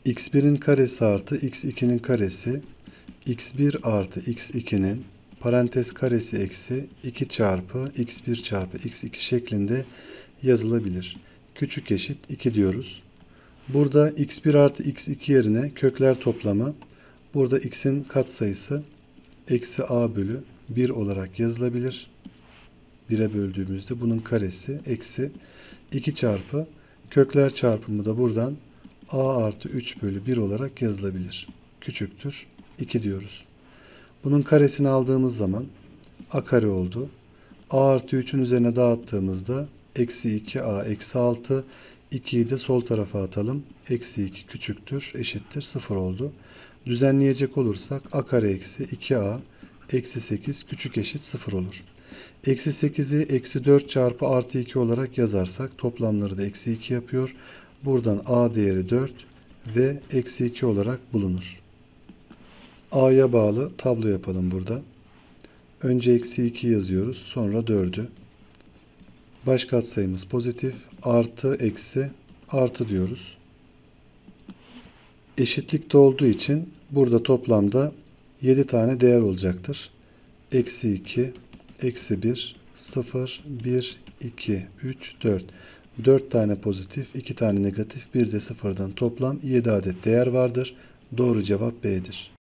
x1'in karesi artı x2'nin karesi x1 artı x2'nin parantez karesi eksi 2 çarpı x1 çarpı x2 şeklinde yazılabilir. Küçük eşit 2 diyoruz. Burada x1 artı x2 yerine kökler toplamı, burada x'in katsayısı eksi a bölü 1 olarak yazılabilir. 1'e böldüğümüzde bunun karesi eksi 2 çarpı kökler çarpımı da buradan a artı 3 bölü 1 olarak yazılabilir. Küçüktür 2 diyoruz. Bunun karesini aldığımız zaman a kare oldu. A artı 3'ün üzerine dağıttığımızda eksi 2a eksi 6. 2'yi de sol tarafa atalım. Eksi 2 küçüktür eşittir 0 oldu. Düzenleyecek olursak a kare eksi 2a eksi 8 küçük eşit 0 olur. Eksi 8'i eksi 4 çarpı artı 2 olarak yazarsak toplamları da eksi 2 yapıyor. Buradan a değeri 4 ve eksi 2 olarak bulunur. A'ya bağlı tablo yapalım burada. Önce eksi 2 yazıyoruz. Sonra 4'ü. Baş katsayımız pozitif. Artı eksi artı diyoruz. Eşitlikte olduğu için burada toplamda 7 tane değer olacaktır. Eksi 2, eksi 1, 0, 1, 2, 3, 4. 4 tane pozitif, 2 tane negatif, bir de sıfırdan toplam 7 adet değer vardır. Doğru cevap B'dir.